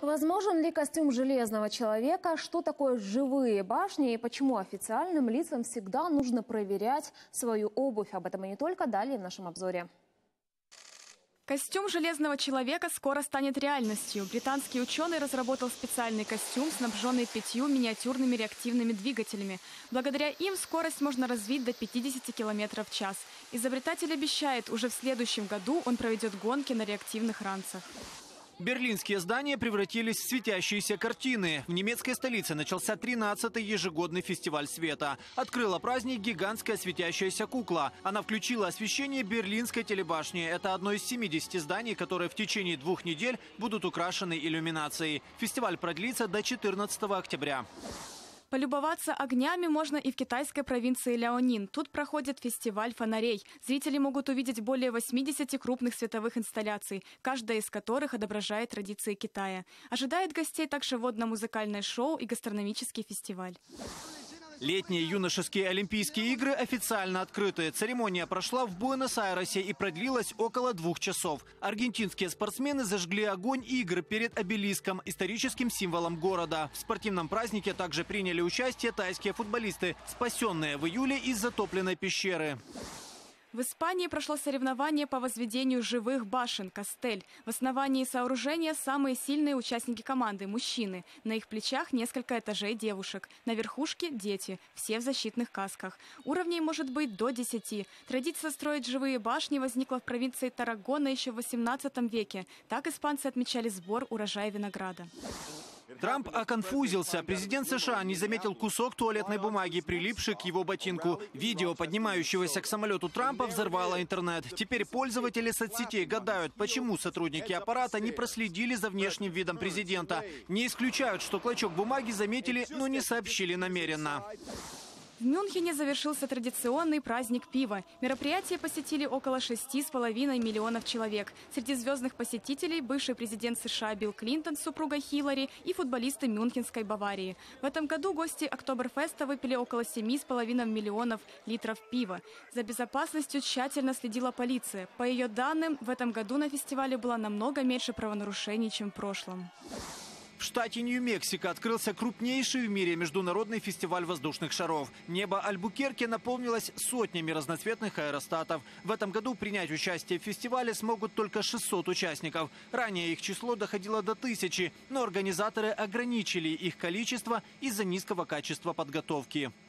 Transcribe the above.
Возможен ли костюм железного человека? Что такое живые башни и почему официальным лицам всегда нужно проверять свою обувь? Об этом и не только, далее в нашем обзоре. Костюм железного человека скоро станет реальностью. Британский ученый разработал специальный костюм, снабженный 5 миниатюрными реактивными двигателями. Благодаря им скорость можно развить до 50 км в час. Изобретатель обещает, уже в следующем году он проведет гонки на реактивных ранцах. Берлинские здания превратились в светящиеся картины. В немецкой столице начался 13-й ежегодный фестиваль света. Открыла праздник гигантская светящаяся кукла. Она включила освещение Берлинской телебашни. Это одно из 70 зданий, которые в течение 2 недель будут украшены иллюминацией. Фестиваль продлится до 14 октября. Полюбоваться огнями можно и в китайской провинции Ляонин. Тут проходит фестиваль фонарей. Зрители могут увидеть более 80 крупных световых инсталляций, каждая из которых отображает традиции Китая. Ожидает гостей также водно-музыкальное шоу и гастрономический фестиваль. Летние юношеские Олимпийские игры официально открыты. Церемония прошла в Буэнос-Айресе и продлилась около 2 часов. Аргентинские спортсмены зажгли огонь игр перед обелиском, историческим символом города. В спортивном празднике также приняли участие тайские футболисты, спасенные в июле из затопленной пещеры. В Испании прошло соревнование по возведению живых башен «Кастель». В основании сооружения самые сильные участники команды – мужчины. На их плечах несколько этажей девушек. На верхушке – дети, все в защитных касках. Уровней может быть до 10. Традиция строить живые башни возникла в провинции Таррагона еще в 18 веке. Так испанцы отмечали сбор урожая винограда. Трамп оконфузился. Президент США не заметил кусок туалетной бумаги, прилипший к его ботинку. Видео поднимающегося к самолету Трампа взорвало интернет. Теперь пользователи соцсетей гадают, почему сотрудники аппарата не проследили за внешним видом президента. Не исключают, что клочок бумаги заметили, но не сообщили намеренно. В Мюнхене завершился традиционный праздник пива. Мероприятие посетили около 6,5 миллионов человек. Среди звездных посетителей бывший президент США Билл Клинтон с супругой Хиллари и футболисты Мюнхенской Баварии. В этом году гости Октоберфеста выпили около 7,5 миллионов литров пива. За безопасностью тщательно следила полиция. По ее данным, в этом году на фестивале было намного меньше правонарушений, чем в прошлом. В штате Нью-Мексико открылся крупнейший в мире международный фестиваль воздушных шаров. Небо Альбукерке наполнилось сотнями разноцветных аэростатов. В этом году принять участие в фестивале смогут только 600 участников. Ранее их число доходило до 1000, но организаторы ограничили их количество из-за низкого качества подготовки.